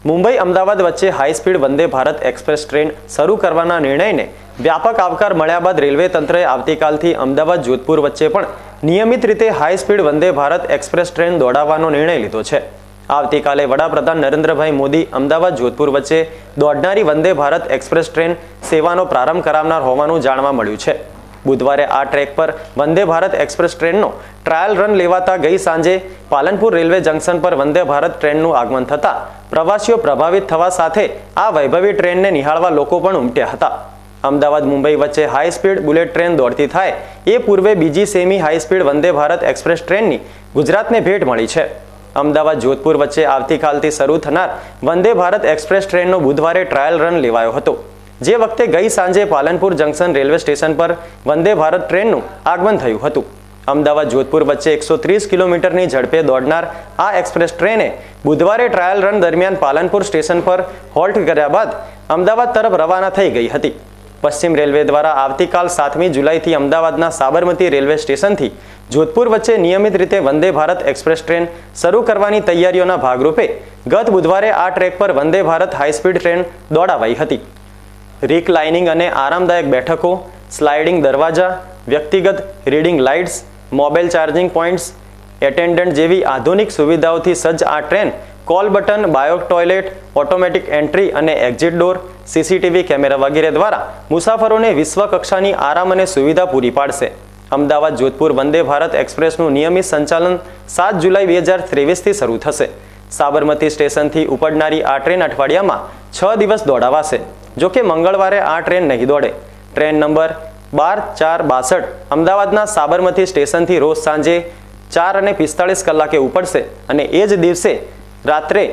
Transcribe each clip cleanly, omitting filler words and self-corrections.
મુંબઈ અમદાવાદ વચ્ચે high speed Vande Bharat express train શરૂ કરવાના નિર્ણયને વ્યાપક આવકાર મળ્યા બાદ રેલવે તંત્રએ આવતીકાલથી અમદાવાદ જોધપુર વચ્ચે પણ નિયમિત રીતે high speed Vande Bharat express train દોડાવવાનો નિર્ણય લીધો છે। આવતીકાલે વડાપ્રધાન નરેન્દ્રભાઈ મોદી અમદાવાદ જોધપુર વચ્ચે દોડનારી વંદે ભારત એક્સપ્રેસ ટ્રેન સેવાનો પ્રારંભ કરાવનાર હોવાનું જાણવા મળ્યું છે। બુધવારે આ ટ્રેક પર વંદે ભારત એક્સપ્રેસ ટ્રેનનો ટ્રાયલ રન લેવાતા ગઈ સાંજે પાલનપુર રેલવે જંકશન પર વંદે ભારત ટ્રેનનું આગમન થતાં પ્રવાસીઓ પ્રભાવિત થવા સાથે આ વૈભવી ટ્રેનને નિહાળવા લોકો પણ ઉમટ્યા હતા। અમદાવાદ મુંબઈ વચ્ચે હાઈ સ્પીડ બુલેટ ટ્રેન દોડતી થાય એ પૂર્વે બીજી semi high speed Vande Bharat express ટ્રેનની ગુજરાતને ભેટ મળી છે। અમદાવાદ જોધપુર વચ્ચે આવતીકાલથી શરૂ થનાર વંદે ભારત એક્સપ્રેસ ટ્રેનનો બુધવારે ટ્રાયલ રન લેવાયો હતો, જે વખતે ગઈ સાંજે પાલનપુર જંકશન રેલવે સ્ટેશન પર વંદે ભારત ટ્રેનનું આગમન થયું હતું। અમદાવાદ જોધપુર વચ્ચે 130 કિલોમીટરની ઝડપે દોડનાર આ એક્સપ્રેસ ટ્રેને બુધવારે ટ્રાયલ રન દરમિયાન પાલનપુર સ્ટેશન પર હોલ્ટ કર્યા બાદ અમદાવાદ તરફ રવાના થઈ ગઈ હતી। પશ્ચિમ રેલવે દ્વારા આવતીકાલ 7મી જુલાઈથી અમદાવાદના સાબરમતી રેલવે સ્ટેશનથી જોધપુર વચ્ચે નિયમિત રીતે વંદે ભારત એક્સપ્રેસ ટ્રેન શરૂ કરવાની તૈયારીઓના ભાગરૂપે ગત બુધવારે આ ટ્રેક પર વંદે ભારત હાઈસ્પીડ ટ્રેન દોડાવાઈ હતી। રિકલાઇનિંગ અને આરામદાયક બેઠકો, સ્લાઇડિંગ દરવાજા, વ્યક્તિગત reading lights, mobile charging points, attendant જેવી આધુનિક સુવિધાઓથી સજ્જ આ train call button, bio toilet, automatic entry અને એક્ઝિટ ડોર, સીસીટીવી કેમેરા વગેરે દ્વારા મુસાફરોને વિશ્વ કક્ષાની આરામ અને સુવિધા પૂરી પાડશે। અમદાવાદ જોધપુર વંદે ભારત એક્સપ્રેસનું નિયમિત સંચાલન 7 જુલાઈ 2023થી શરૂ થશે। સાબરમતી સ્ટેશનથી ઉપડનારી આ ટ્રેન અઠવાડિયામાં 6 દિવસ દોડાવાશે। જોકે મંગળવારે આ ટ્રેન નહીં દોડે। ટ્રેન નંબર 12-4-62 અમદાવાદના સાબરમતી સ્ટેશનથી રોજ સાંજે 4:45 કલાકે ઉપડશે અને એ જ દિવસે રાત્રે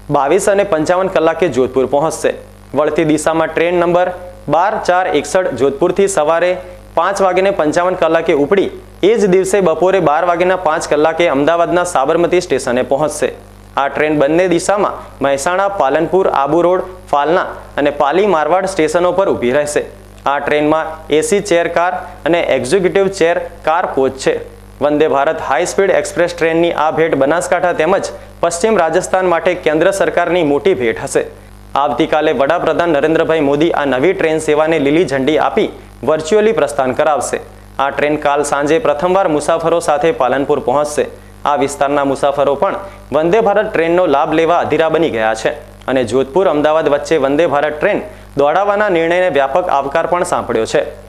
22:55 જોધપુર પહોંચશે। વળતી દિશામાં ટ્રેન નંબર 12-4-61 જોધપુરથી સવારે 5:55 ઉપડી એ જ દિવસે બપોરે 12:05 અમદાવાદના સાબરમતી સ્ટેશને પહોંચશે। આ ટ્રેન બંને દિશામાં મહેસાણા, પાલનપુર, આબુ રોડ, ફાલના અને પાલી મારવાડ સ્ટેશનો પર ઊભી રહેશે। આ ટ્રેનમાં એસી ચેર કાર અને એક્ઝિક્યુટિવ ચેર કાર કોચ છે। Vande Bharat high speed express ટ્રેનની આ ભેટ બનાસકાંઠા તેમજ પશ્ચિમ રાજસ્થાન માટે કેન્દ્ર સરકારની મોટી ભેટ હશે। આવતીકાલે વડાપ્રધાન નરેન્દ્રભાઈ મોદી આ નવી ટ્રેન સેવાને લીલી ઝંડી આપી વર્ચ્યુઅલી પ્રસ્થાન કરાવશે। આ ટ્રેન કાલ સાંજે પ્રથમવાર મુસાફરો સાથે પાલનપુર પહોંચશે। આ વિસ્તારના મુસાફરો પણ વંદે ભારત ટ્રેનનો લાભ લેવા અધીરા બની ગયા છે અને જોધપુર અમદાવાદ વચ્ચે વંદે ભારત ટ્રેન દોડાવવાના નિર્ણયને વ્યાપક આવકાર પણ સાંપડ્યો છે।